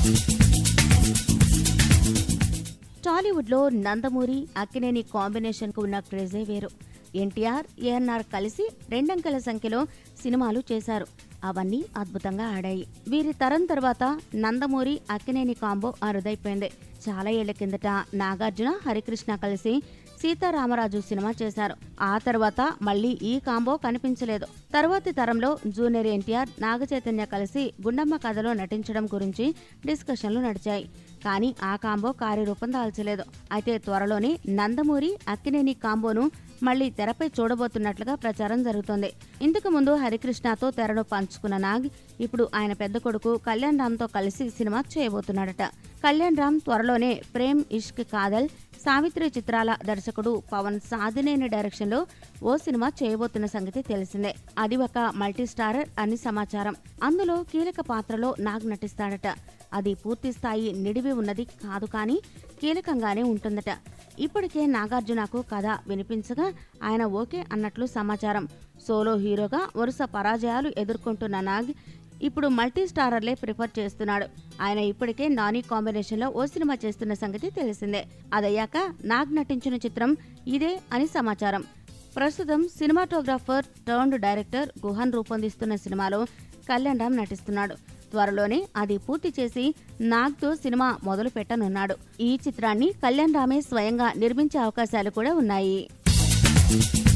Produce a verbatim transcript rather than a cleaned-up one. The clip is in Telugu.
టాలీవుడ్ లో నందమూరి అక్కినేని కాంబినేషన్ కు ఉన్న క్రేజే వేరు. ఎన్టీఆర్, ఏఎన్ఆర్ కలిసి రెండంకెల సంఖ్యలో సినిమాలు చేశారు. అవన్నీ అద్భుతంగా ఆడాయి. వీరి తరం తర్వాత నందమూరి అక్కినేని కాంబో అరుదైపోయింది. చాలా ఏళ్ల కిందట నాగార్జున, హరికృష్ణ కలిసి సీతారామరాజు సినిమా చేశారు. ఆ తర్వాత మళ్లీ ఈ కాంబో కనిపించలేదు. తర్వాతి తరంలో జూనియర్ ఎన్టీఆర్, నాగచైతన్య కలిసి గుండమ్మ కథలో నటించడం గురించి డిస్కషన్లు నడిచాయి. కానీ ఆ కాంబో కార్యరూపం దాల్చలేదు. అయితే త్వరలోనే నందమూరి అక్కినేని కాంబోను మళ్లీ తెరపై చూడబోతున్నట్లుగా ప్రచారం జరుగుతోంది. ఇంతకు ముందు హరికృష్ణతో తెరను పంచుకున్న నాగ్ ఇప్పుడు ఆయన పెద్ద కొడుకు కళ్యాణ్ రామ్ తో కలిసి సినిమా చేయబోతున్నాడట. కళ్యాణ్ రామ్ త్వరలోనే ప్రేమ్, ఇష్క్, కాదల్, సావిత్రి చిత్రాల దర్శకుడు పవన్ సాధినేని డైరెక్షన్ లో ఓ సినిమా చేయబోతున్న సంగతి తెలిసిందే. అది ఒక మల్టీ స్టారర్ అని సమాచారం. అందులో కీలక పాత్రలో నాగ్ నటిస్తాడట. అది పూర్తి స్థాయి నిడివి ఉన్నది కాదు, కానీ కీలకంగానే ఉంటుందట. ఇప్పటికే నాగార్జునకు కథ వినిపించగా ఆయన ఓకే అన్నట్లు సమాచారం. సోలో హీరోగా వరుస పరాజయాలు ఎదుర్కొంటున్న నాగ్ ఇప్పుడు మల్టీ స్టారర్లే ప్రిఫర్ చేస్తున్నాడు. ఆయన ఇప్పటికే నాని కాంబినేషన్ లో ఓ సినిమా చేస్తున్న సంగతి తెలిసిందే. అదయ్యాక నాగ్ నటించిన చిత్రం ఇదే అని సమాచారం. ప్రస్తుతం సినిమాటోగ్రాఫర్ టర్న్డ్ డైరెక్టర్ గుహన్ రూపొందిస్తున్న సినిమాలో కళ్యాణ్ రామ్ నటిస్తున్నాడు. త్వరలోనే అది పూర్తి చేసి నాగ్ తో సినిమా మొదలు పెట్టనున్నాడు. ఈ చిత్రాన్ని కళ్యాణ్ రామే స్వయంగా నిర్మించే అవకాశాలు కూడా ఉన్నాయి.